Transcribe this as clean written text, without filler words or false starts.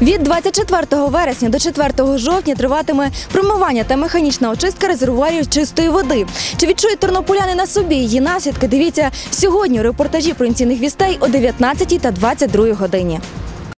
Від 24 вересня до 4 жовтня триватиме промивання та механічна очистка резервуарів чистої води. Чи відчують тернополяни на собі її наслідки? Дивіться сьогодні у репортажі провінційних вістей о 19 та 22 годині.